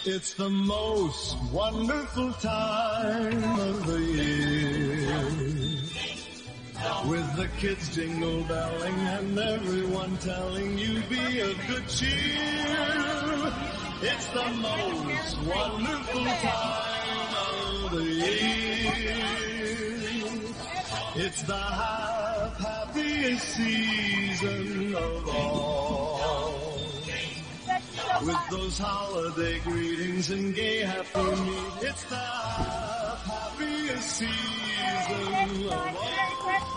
It's the most wonderful time of the year, with the kids jingle belling and everyone telling you be of good cheer. It's the most wonderful time of the year. It's the happiest season of all, with those holiday greetings and gay happy meet. It's the happiest season of all.